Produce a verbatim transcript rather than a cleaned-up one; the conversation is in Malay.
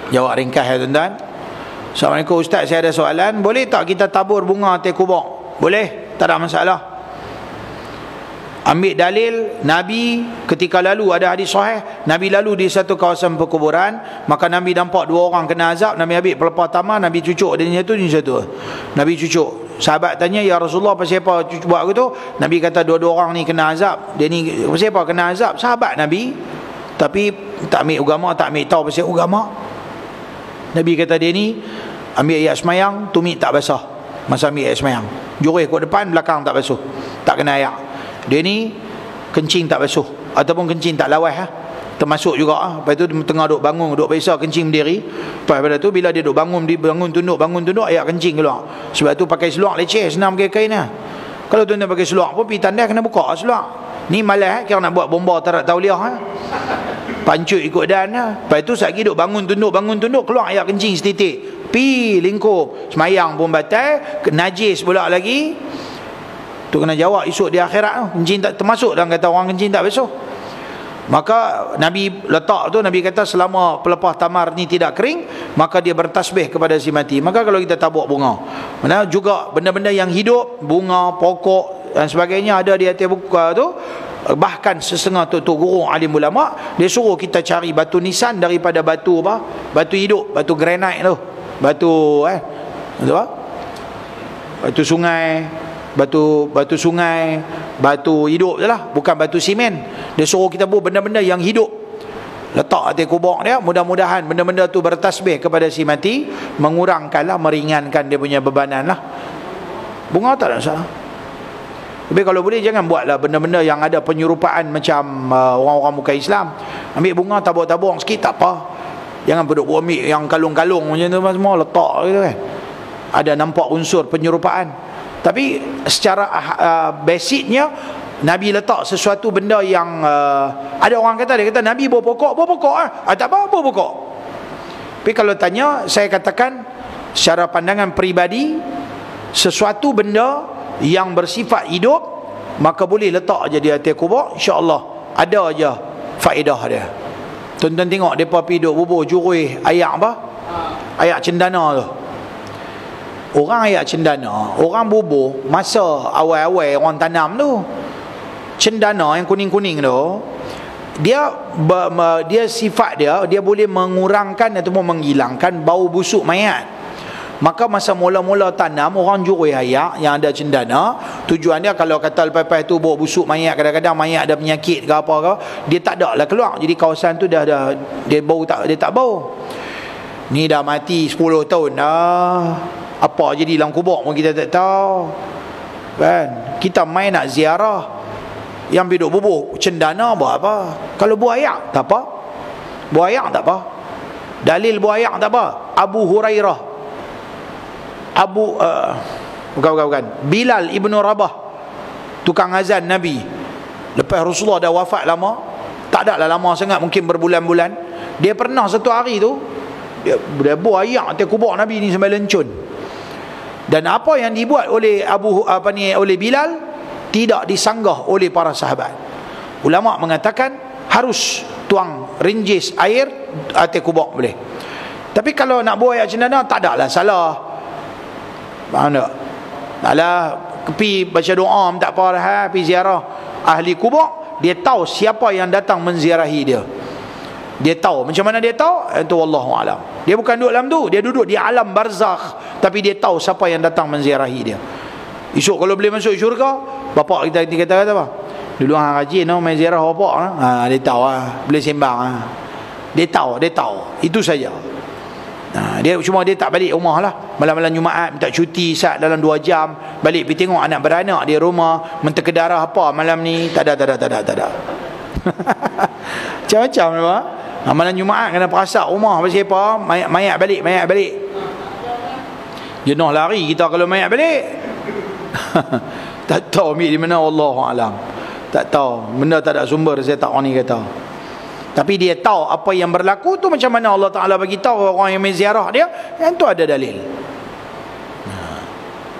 Jawab ringkas ya tuan-tuan. Assalamualaikum Ustaz, saya ada soalan. Boleh tak kita tabur bunga atas kubur? Boleh, tak ada masalah. Ambil dalil Nabi ketika lalu, ada hadis sahih, Nabi lalu di satu kawasan perkuburan, maka Nabi nampak dua orang kena azab. Nabi ambil pelepah tamar, Nabi cucuk dia ni satu, ni satu. Nabi cucuk. Sahabat tanya, ya Rasulullah, pasal apa cucuk buat gitu? Nabi kata dua-dua orang ni kena azab. Dia ni pasal apa kena azab? Sahabat Nabi, tapi tak ambil agama, tak ambil tahu pasal agama. Nabi kata dia ni ambil air semayang, tumit tak basah. Masa ambil air semayang, jurih kat depan, belakang tak basuh, tak kena air. Dia ni kencing tak basuh ataupun kencing tak lawas ha? Termasuk juga ha? Lepas tu tengah duk bangun, duk biasa kencing berdiri. Lepas pada tu bila dia duk bangun, dia bangun tunduk, bangun tunduk, air kencing keluar. Sebab tu pakai seluar leceh, senang pakai kain ha? Kalau tuan-tuan pakai seluar pun pergi tandas kena buka seluar. Ni malas ha? Kira nak buat bomba tarak tauliah ha? Pancut ikut dan ha? Lepas tu sekejap duk bangun tunduk, bangun tunduk, keluar air kencing setitik, pi lingkup, semayang pun batal, najis pula lagi. Tu kena jawab esok di akhirat tu. Kencing tak termasuk dalam kata orang kencing tak basuh. Maka Nabi letak tu, Nabi kata selama pelepah tamar ni tidak kering, maka dia bertasbih kepada si mati. Maka kalau kita tabuk bunga, mana juga benda-benda yang hidup, bunga, pokok dan sebagainya ada di atas buku tu. Bahkan sesetengah tu, tu guru alim ulama, dia suruh kita cari batu nisan daripada batu apa? Batu hidup, batu granite tu. Batu eh batu apa? Batu sungai, batu batu sungai, batu hidup je lah, bukan batu simen. Dia suruh kita buat benda-benda yang hidup, letak atas kubur dia. Mudah-mudahan benda-benda tu bertasbih kepada si mati, mengurangkanlah, meringankan dia punya bebanan lah. Bunga tak ada masalah. Tapi kalau boleh jangan buatlah benda-benda yang ada penyerupaan macam uh, orang-orang muka Islam. Ambil bunga tabur-tabur sikit tak apa. Jangan duduk ambil yang kalung-kalung macam tu semua letak gitu kan. Ada nampak unsur penyerupaan. Tapi secara uh, basicnya Nabi letak sesuatu benda yang uh, ada orang kata, dia kata Nabi bawa pokok, bawa pokok ah. Ah tak apa, bawa pokok. Tapi kalau tanya, saya katakan secara pandangan peribadi, sesuatu benda yang bersifat hidup, maka boleh letak je di atas kubur, insya-Allah ada aja faedah dia. Tuan-tuan tengok depa pergi duk bubuh jurui ayak apa? Ayak cendana tu. Orang ayak cendana, orang bubuh masa awal-awal orang tanam tu. Cendana yang kuning-kuning tu, dia dia sifat dia, dia boleh mengurangkan ataupun menghilangkan bau busuk mayat. Maka masa mula-mula tanam, orang jurui ayak yang ada cendana. Tujuan dia kalau kata lepas-lepas tu bau busuk mayat, kadang-kadang mayat ada penyakit ke apa ke, dia tak ada lah keluar. Jadi kawasan tu dah dah dia bau tak, dia tak bau. Ni dah mati sepuluh tahun dah, apa jadi dalam kubur pun kita tak tahu kan. Kita main nak ziarah, yang biduk bubuh cendana buat apa? Kalau buah ayak tak apa, buah ayak tak apa. Dalil buah ayak tak apa. Abu Hurairah, Abu uh, bukan, bukan, bukan Bilal ibnu Rabah, tukang azan Nabi, lepas Rasulullah dah wafat lama, tak ada lah lama sangat, mungkin berbulan-bulan, dia pernah satu hari tu dia, dia buat ayak atas kubur Nabi ni sampai lencun. Dan apa yang dibuat oleh Abu apa ni oleh Bilal tidak disanggah oleh para sahabat. Ulama mengatakan harus tuang rinjis air atas kubur boleh. Tapi kalau nak buat ayak cendana tak ada lah salah. Faham tak? Alah, pergi baca doa tak apa dah, pergi ziarah ahli kubur, dia tahu siapa yang datang menziarahi dia. Dia tahu. Macam mana dia tahu? Itu wallahu alam. Dia bukan duduk dalam tu, dia duduk di alam barzakh, tapi dia tahu siapa yang datang menziarahi dia. Esok kalau boleh masuk syurga, bapak kita kata kata apa? Dulu hang rajin no main ziarah bapak ha? Ha, dia tahu ah, boleh sembang ah. Dia tahu, dia tahu. Itu saja. Nah, dia cuma dia tak balik rumah lah. Malam-malam Jumaat minta cuti saat dalam dua jam, balik pergi tengok anak beranak di rumah, mentek darah apa malam ni, tak ada tak ada tak ada tak ada. Macam-macam lah. Ha, malam Jumaat kena perasak rumah pasal apa? Mayat, mayat balik, mayat balik. Jenuh lari kita kalau mayat balik. Tak tahu ambil di mana, wallahu alam. Tak tahu, benda tak ada sumber, saya tak orang ni kata. Tapi dia tahu apa yang berlaku tu macam mana Allah Ta'ala bagi tahu orang yang menziarah dia, yang tu ada dalil.